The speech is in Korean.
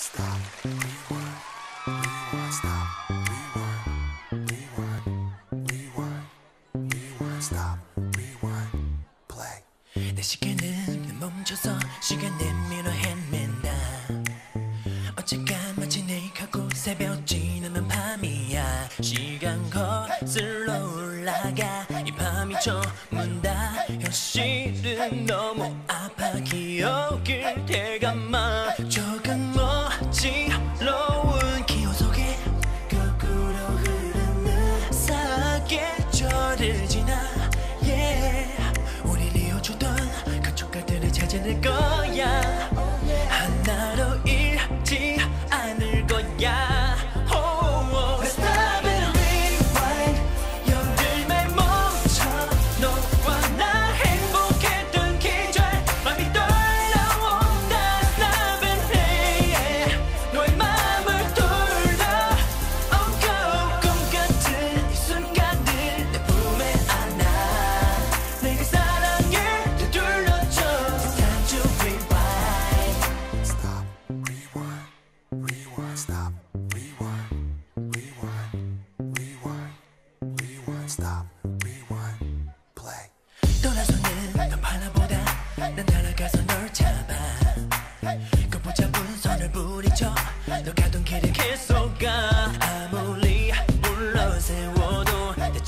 Stop, rewind, rewind, stop, rewind, rewind, rewind, rewind, stop, rewind, play. 내 시계는 멈춰서 시간 내밀어 헤맨다. 어제가 마치 내일 가고 새벽 지나는 밤이야. 시간 거슬러 올라가 이 밤이 저문다. 현실은 너무 아파 기억을 되감아. 조금 어지러운 기억 속에 거꾸로 흐르는 사계절을 지나 우리 이어주던 그 촉각들을 찾아낼 거야. 하나로 잃지 않을 거야. Let's stop and rewind. 여름에 멈춰 너와 나 행복했던 계절 밤이 돌아온다. Stop and play. 너의 맘을 돌려 go. 꿈 같은 이 순간들 내 품에 안아. 내가 사랑을 되돌려줘. It's time to rewind. Stop, rewind, rewind, stop, rewind, rewind, rewind, rewind, stop, rewind, play. 돌아서는 넌 바라보다 난 날아가서 널 잡아. 그 붙잡은 손을 부리쳐 너 가던 길을 계속 가. 아무리 물러세워도 내